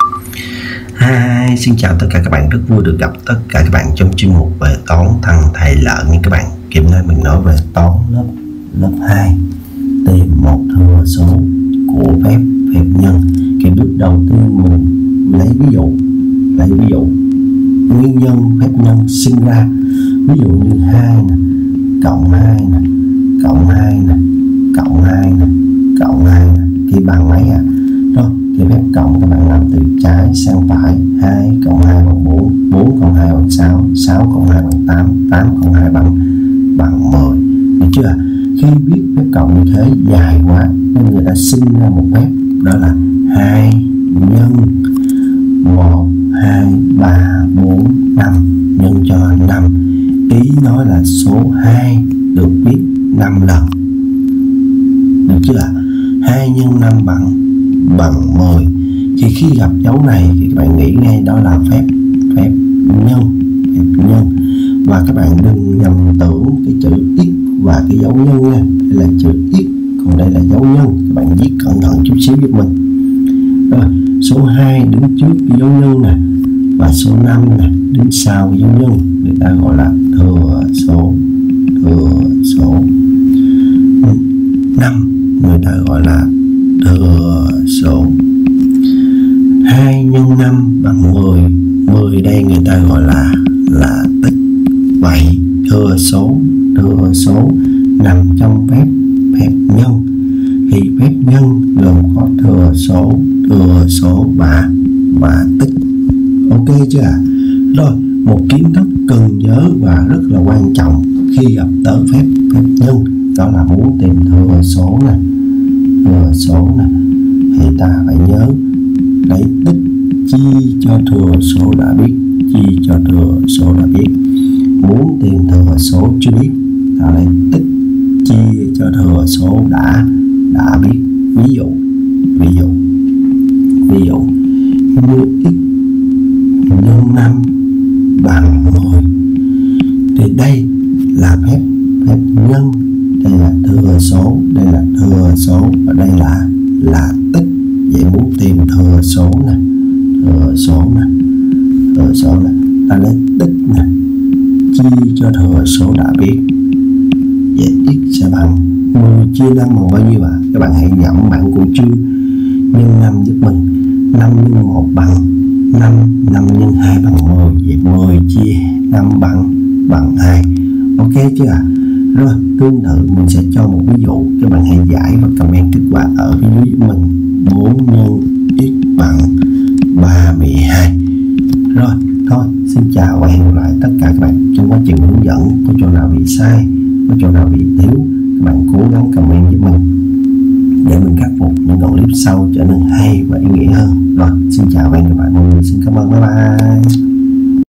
Hi, xin chào tất cả các bạn, rất vui được gặp tất cả các bạn trong chuyên mục về toán thằng thầy lợn nha các bạn. Hôm nay mình nói về toán lớp 2, tìm một thừa số của phép nhân. Thì bước đầu tiên mình lấy ví dụ nguyên nhân phép nhân sinh ra, ví dụ như 2 nè, cộng 2 nè, cộng 2 nè, cộng 2 nè, cộng 2 nè, thì bằng mấy à? Rồi, thì phép cộng các bạn làm từ trái sang phải. 2 cộng 2 bằng 4, 4 cộng 2 bằng 6, 6 cộng 2 bằng 8, 8 cộng 2 bằng 10. Được chưa? Khi viết phép cộng như thế dài quá nên người ta sinh ra một phép, đó là 2 nhân 1, 2, 3, 4, 5 nhân cho 5. Ý nói là số 2 được viết 5 lần. Được chưa? 2 nhân 5 bằng 10. Thì khi gặp dấu này thì các bạn nghĩ ngay đó là phép nhân. Và các bạn đừng nhầm tưởng cái chữ x và cái dấu nhân nha. Đây là chữ x, còn đây là dấu nhân. Các bạn viết cẩn thận chút xíu giúp mình. Rồi, số 2 đứng trước cái dấu nhân nè, và số 5 nè đứng sau cái dấu nhân, người ta gọi là thừa số. 5 người ta gọi là thừa số. 2 nhân 5 bằng 10. 10 đây người ta gọi là tích. Vậy thừa số nằm trong phép nhân. Thì phép nhân gồm có thừa số và tích. Ok chưa ạ? Rồi, một kiến thức cần nhớ và rất là quan trọng khi gặp tới phép nhân, đó là muốn tìm thừa số nè, thì ta phải nhớ lấy tích chia cho thừa số đã biết. Muốn tìm thừa số chưa biết, ta lấy tích chia cho thừa số đã biết. Ví dụ như x nhân 5 bằng 10. Thì đây là phép nhân, đây là thừa số, và đây là tích. Vậy muốn tìm thừa số nè, ta lấy tích nè chia cho thừa số đã biết. Vậy x sẽ bằng 10 chia 5 bằng bao nhiêu ạ? Các bạn hãy nhẩm bạn của chương nhân 5 giúp mình. 5 nhân 1 bằng 5, 5 nhân 2 bằng 10. Vậy 10 chia 5 bằng 2. Ok chưa ạ? Rồi, tương tự mình sẽ cho một ví dụ. Các bạn hãy giải và comment kết quả ở phía dưới giúp mình. 4 nhân x bằng 32. Rồi, thôi, xin chào và hẹn gặp lại tất cả các bạn trong quá trình hướng dẫn. Có chỗ nào bị sai, có chỗ nào bị thiếu, các bạn cố gắng comment giúp mình để mình khắc phục những đoạn clip sau trở nên hay và ý nghĩa hơn. Rồi, xin chào và hẹn gặp lại mọi người. Xin cảm ơn, bye bye.